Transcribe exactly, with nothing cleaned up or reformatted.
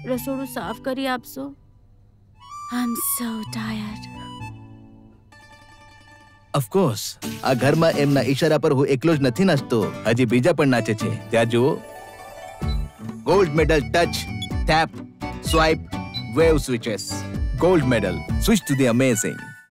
રસોડું સાફ કરી આપશો? આઈ એમ સો ટાયર્ડ. ઓફકોર્સ, આ ઘરમાં એમના ઈશારા પર હું એકલો જ નથી નાચતો, હજી બીજા પણ નાચે છે. ત્યાં જુઓ. Gold medal touch, tap, swipe, wave switches. Gold medal, switch to the amazing.